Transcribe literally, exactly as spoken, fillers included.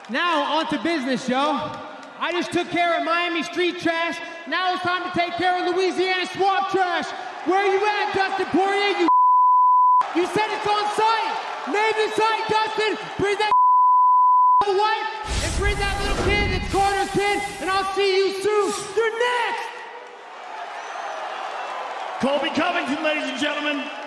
Now, on to business, Joe. I just took care of Miami street trash. Now it's time to take care of Louisiana Swamp Trash. Where you at, Dustin Poirier, you You said it's on site. Name the site, Dustin. Bring that wife and bring that little kid that's Carter's kid, and I'll see you soon. You're next! Colby Covington, ladies and gentlemen.